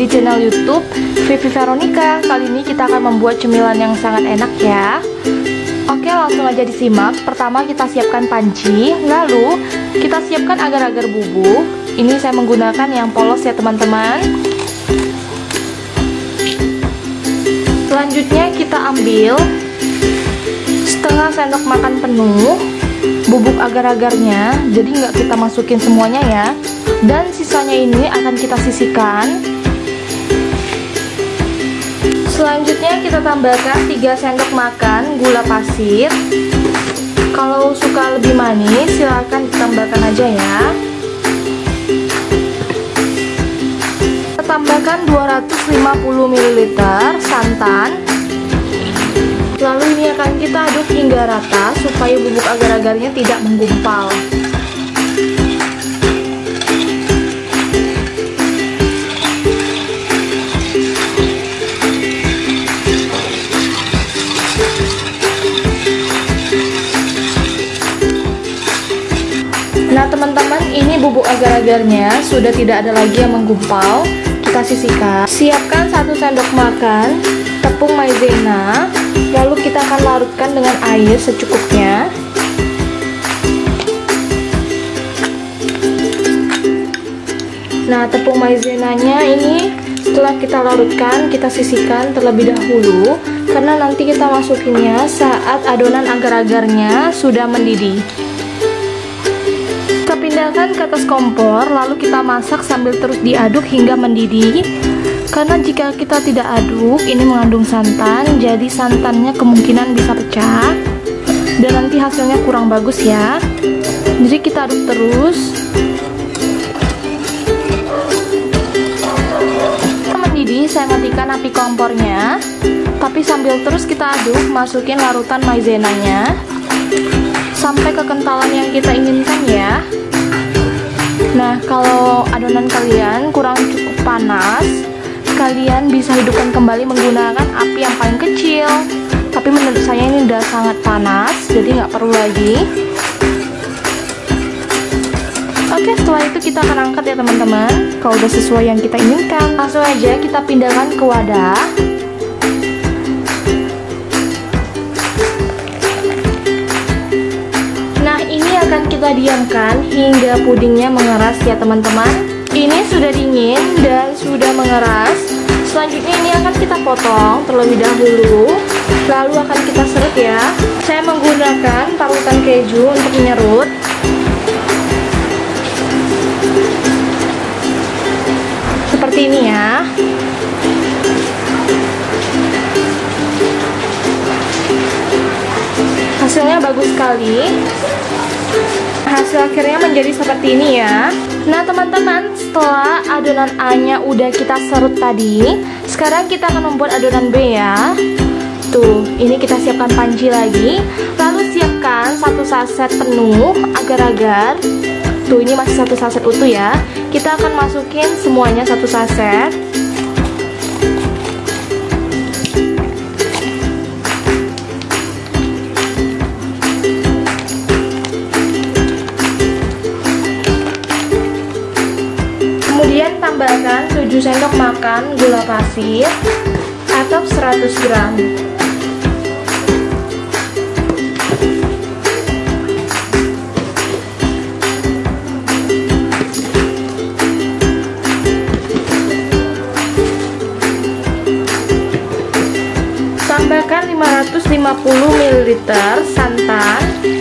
di channel YouTube Vivi Veronica. Kali ini kita akan membuat cemilan yang sangat enak ya. Oke, langsung aja disimak. Pertama kita siapkan panci, lalu kita siapkan agar-agar bubuk. Ini saya menggunakan yang polos ya teman-teman. Selanjutnya kita ambil setengah sendok makan penuh bubuk agar-agarnya, jadi nggak kita masukin semuanya ya. Dan sisanya ini akan kita sisihkan. Selanjutnya kita tambahkan 3 sendok makan gula pasir. Kalau suka lebih manis silahkan ditambahkan aja ya. Kita tambahkan 250 ml santan. Lalu ini akan kita aduk hingga rata supaya bubuk agar-agarnya tidak menggumpal. Nah teman-teman, ini bubuk agar-agarnya sudah tidak ada lagi yang menggumpal. Kita sisihkan. Siapkan 1 sendok makan tepung maizena. Lalu kita akan larutkan dengan air secukupnya. Nah tepung maizenanya ini setelah kita larutkan, kita sisihkan terlebih dahulu, karena nanti kita masukinnya saat adonan agar-agarnya sudah mendidih. Kita pindahkan ke atas kompor, lalu kita masak sambil terus diaduk hingga mendidih. Karena jika kita tidak aduk, ini mengandung santan, jadi santannya kemungkinan bisa pecah dan nanti hasilnya kurang bagus ya. Jadi kita aduk terus. Setelah mendidih, saya matikan api kompornya, tapi sambil terus kita aduk, masukin larutan maizenanya sampai kekentalan yang kita inginkan ya. Nah, kalau adonan kalian kurang cukup panas, kalian bisa hidupkan kembali menggunakan api yang paling kecil. Tapi menurut saya ini udah sangat panas, jadi nggak perlu lagi. Oke, setelah itu kita akan angkat ya teman-teman. Kalau udah sesuai yang kita inginkan, langsung aja kita pindahkan ke wadah. Nah, ini akan kita diamkan hingga pudingnya mengeras ya teman-teman. Ini sudah dingin dan sudah mengeras. Selanjutnya ini akan kita potong terlebih dahulu, lalu akan kita serut ya. Saya menggunakan parutan keju untuk menyerut. Seperti ini ya. Hasilnya bagus sekali. Hasil akhirnya menjadi seperti ini ya. Nah teman-teman, setelah adonan A-nya udah kita serut tadi, sekarang kita akan membuat adonan B ya. Tuh, ini kita siapkan panci lagi. Lalu siapkan 1 saset penuh agar-agar. Tuh, ini masih 1 saset utuh ya. Kita akan masukin semuanya 1 saset. Kemudian tambahkan 7 sendok makan gula pasir atau 100 gram. Tambahkan 550 ml santan.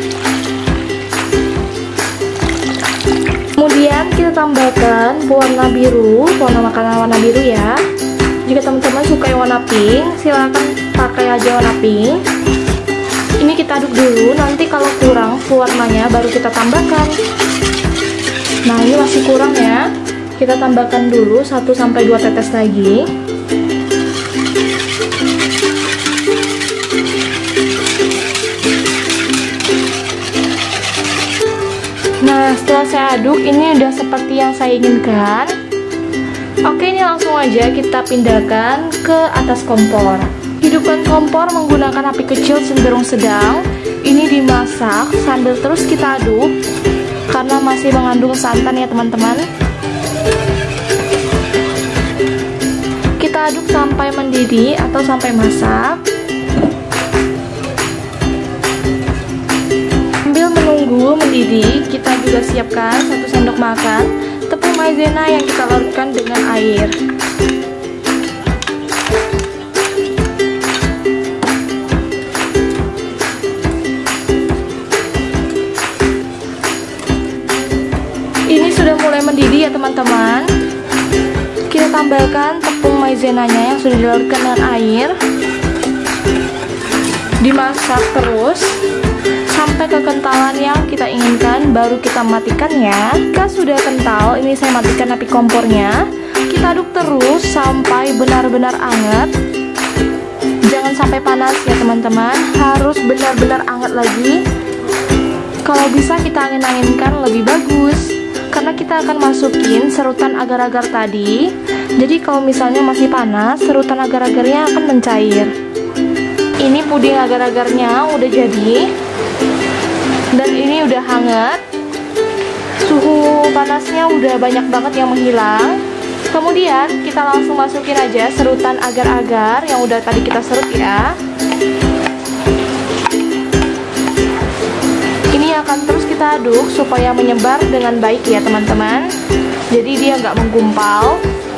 Kemudian kita tambahkan pewarna biru, warna makanan warna biru ya. Jika teman-teman suka yang warna pink, silahkan pakai aja warna pink. Ini kita aduk dulu, nanti kalau kurang pewarnanya baru kita tambahkan. Nah ini masih kurang ya, kita tambahkan dulu 1-2 tetes lagi. Nah setelah saya aduk, ini udah seperti yang saya inginkan. Oke, ini langsung aja kita pindahkan ke atas kompor. Hidupkan kompor menggunakan api kecil cenderung sedang. Ini dimasak sambil terus kita aduk karena masih mengandung santan ya teman-teman. kita aduk sampai mendidih atau sampai masak. Sambil menunggu mendidih, kita juga siapkan 1 sendok makan tepung maizena yang kita larutkan dengan air. Ini sudah mulai mendidih ya teman-teman. Kita tambahkan tepung maizenanya yang sudah dilarutkan dengan air. Dimasak terus sampai kekentalan yang kita inginkan, baru kita matikan ya. Jika sudah kental, ini saya matikan api kompornya. Kita aduk terus sampai benar-benar hangat. Jangan sampai panas ya teman-teman, harus benar-benar hangat lagi. Kalau bisa kita angin-anginkan lebih bagus, karena kita akan masukin serutan agar-agar tadi. Jadi kalau misalnya masih panas, serutan agar-agarnya akan mencair. Ini puding agar-agarnya udah jadi, dan ini udah hangat. Suhu panasnya udah banyak banget yang menghilang. Kemudian kita langsung masukin aja serutan agar-agar yang udah tadi kita serut ya. Ini akan terus kita aduk supaya menyebar dengan baik ya teman-teman. Jadi dia nggak menggumpal.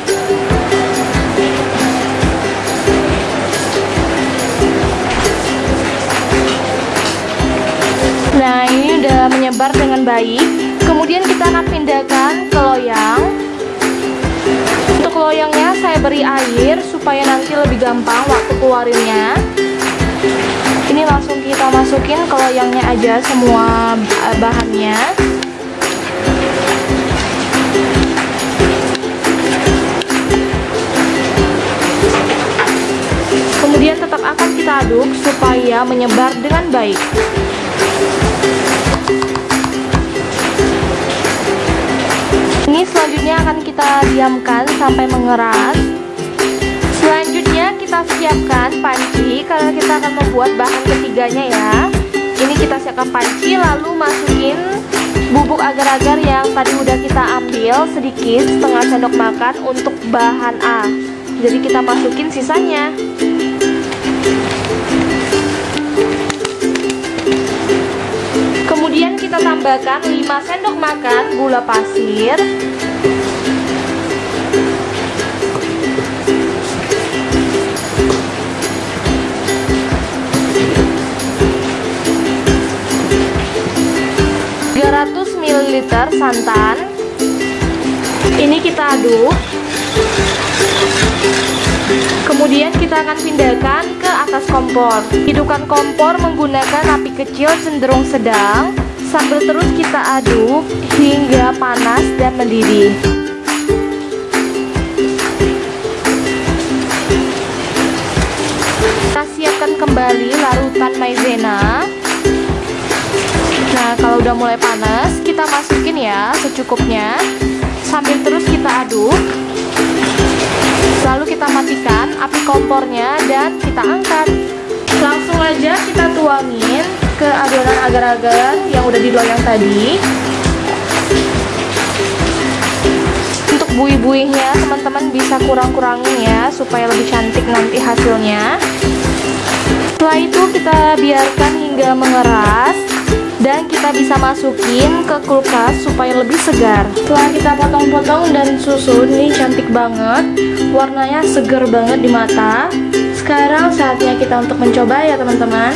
Nah, ini udah menyebar dengan baik. Kemudian kita akan pindahkan ke loyang. Untuk loyangnya saya beri air supaya nanti lebih gampang waktu keluarinnya. Ini langsung kita masukin ke loyangnya aja semua bahannya. Kemudian tetap akan kita aduk supaya menyebar dengan baik. Ini selanjutnya akan kita diamkan sampai mengeras. Selanjutnya kita siapkan panci, karena kita akan membuat bahan ketiganya ya. Ini kita siapkan panci, lalu masukin bubuk agar-agar yang tadi udah kita ambil sedikit, setengah sendok makan untuk bahan A. Jadi kita masukin sisanya. Kemudian kita tambahkan 5 sendok makan gula pasir. ml santan. Ini kita aduk. Kemudian kita akan pindahkan ke atas kompor. Hidupkan kompor menggunakan api kecil cenderung sedang, sambil terus kita aduk hingga panas dan mendidih. Kita siapkan kembali larutan maizena. Nah, kalau udah mulai panas, kita masukin ya secukupnya. Sambil terus kita aduk. Lalu kita matikan api kompornya dan kita angkat. Langsung aja kita tuangin ke adonan agar-agar yang udah di loyang tadi. Untuk buih-buihnya teman-teman bisa kurang-kurangin ya, supaya lebih cantik nanti hasilnya. Setelah itu kita biarkan hingga mengeras, dan kita bisa masukin ke kulkas supaya lebih segar. Setelah kita potong-potong dan susun, ini cantik banget, warnanya segar banget di mata. Sekarang saatnya kita untuk mencoba ya teman-teman.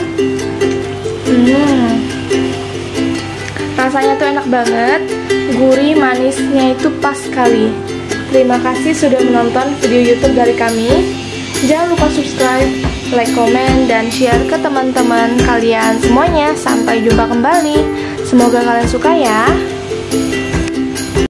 Rasanya tuh enak banget, gurih manisnya itu pas sekali. Terima kasih sudah menonton video YouTube dari kami. Jangan lupa subscribe, like, komen, dan share ke teman-teman kalian semuanya. Sampai jumpa kembali. Semoga kalian suka ya.